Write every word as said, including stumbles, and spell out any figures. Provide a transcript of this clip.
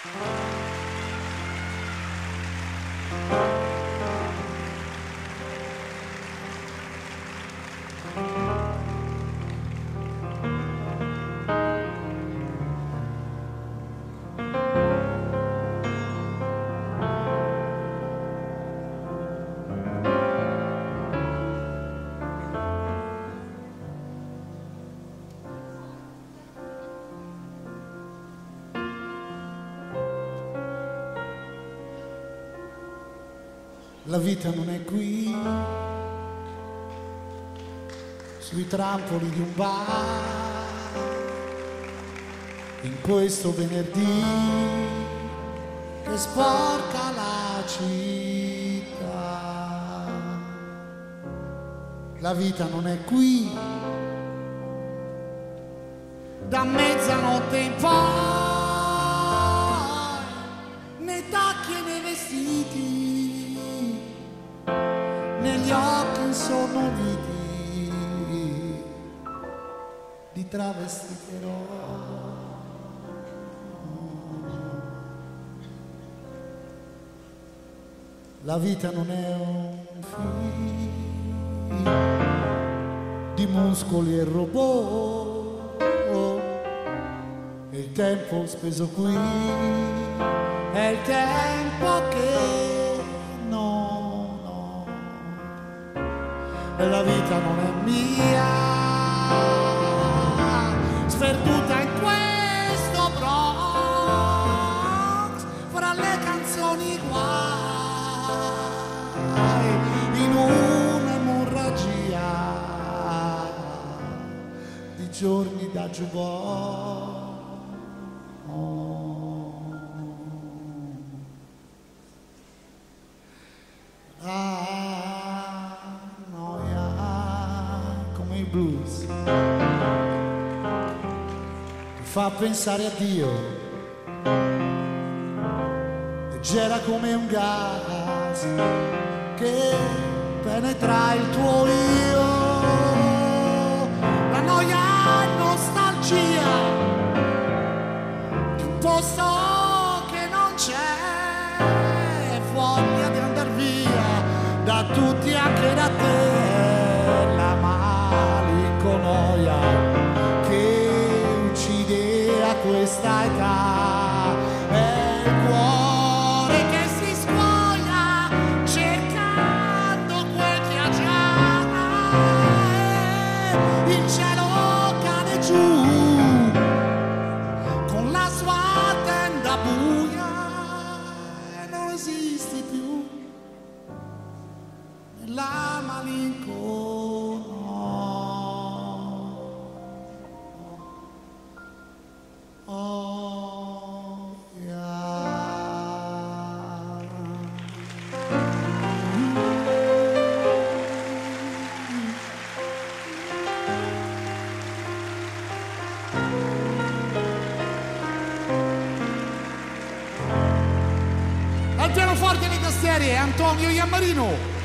La vita non è qui, sui trampoli di un bar, in questo venerdì che sporca la città. La vita non è qui, da mezzanotte in poi, nei tacchi e nei vestiti, negli occhi insonnoliti di travestiterò. La vita non è un film di muscoli e robot, e il tempo speso qui è il tempo che e la vita non è mia, sperduta in questo Bronx, fra le canzoni guai, in un'emorragia di giorni da giubò. Blues mi fa pensare a Dio, leggera come un gas che penetra il tuo io. La noia è nostalgia di un posto che non c'è, voglia di andar via da tutti, anche da te. Noia che uccide a questa età, è il cuore che si scuoia cercando quel che ha già, il cielo cade giù con la sua tenda buia e non esisti più nella malinconia. Al pianoforte e nei tastieri è Antonio Iammarino.